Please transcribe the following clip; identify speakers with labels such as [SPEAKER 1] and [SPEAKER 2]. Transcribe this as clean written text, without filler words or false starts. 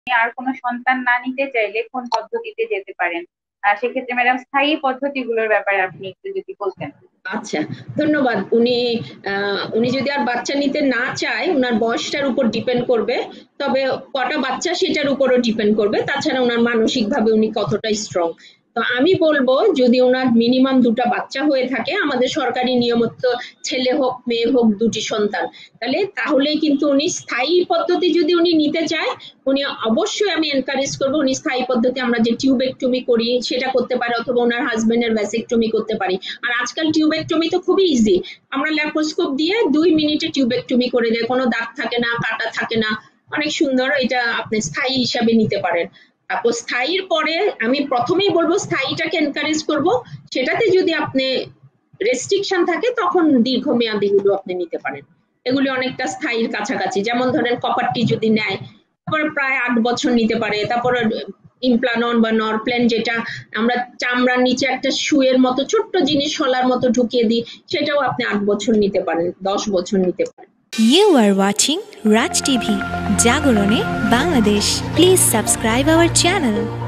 [SPEAKER 1] আর কোনো সন্তান না নিতে চাইলে কোন পদ্ধতিতে যেতে পারেন? সেক্ষেত্রে ম্যাডাম স্থায়ী পদ্ধতিগুলোর ব্যাপারে আপনি একটু যদি বলতেন।
[SPEAKER 2] আচ্ছা, ধন্যবাদ। উনি যদি আর বাচ্চা নিতে না চায়, উনার বয়সটার উপর ডিপেন্ড করবে। তবে কটা বাচ্চা সেটার উপরও ডিপেন্ড করবে। তাছাড়া উনার মানসিকভাবে উনি কতটা স্ট্রং। তো আমি বলবো, যদি ওনার মিনিমাম ২টা বাচ্চা হয়ে থাকে, আমাদের সরকারি নিয়মত ছেলে হোক মেয়ে হোক ২টি সন্তান, তাহলেই কিন্তু উনি স্থায়ী পদ্ধতি যদি উনি নিতে চায়, উনি অবশ্যই আমি এনকারেজ করবো উনি স্থায়ী পদ্ধতি আমরা যে টিউবেক্টমি করি সেটা করতে পারে, অথবা ওনার হাজবেন্ডের ভ্যাসেক্টমি করতে পারি। আর আজকাল টিউবেক্টমি তো খুবই ইজি, আমরা ল্যাপ্রোস্কোপ দিয়ে ২ মিনিটে টিউবেক্টমি করে দেয়, কোনো দাগ থাকে না, কাটা থাকে না, অনেক সুন্দর। এটা আপনি স্থায়ী হিসাবে নিতে পারেন। তারপর স্থায়ীর পরে আমি প্রথমেই বলবো স্থায়ীটাকে এনকারেজ করব। সেটাতে যদি আপনি রেস্ট্রিকশন থাকে তখন দীর্ঘমেয়াদী গুলো আপনি নিতে পারেন। এগুলি অনেকটা স্থায়ীর কাছাকাছি। যেমন ধরেন কপারটি যদি নেয়, তারপরে প্রায় ৮ বছর নিতে পারে। তারপরে ইমপ্লানন বা নরপ্লেন, যেটা আমরা চামড়ার নিচে একটা সুয়ের মতো ছোট্ট জিনিস শলার মতো ঢুকিয়ে দিই, সেটাও আপনি ৮ বছর নিতে পারেন, ১০ বছর নিতে পারেন।
[SPEAKER 3] You are watching Raj TV, Jagorone, Bangladesh. Please subscribe our channel.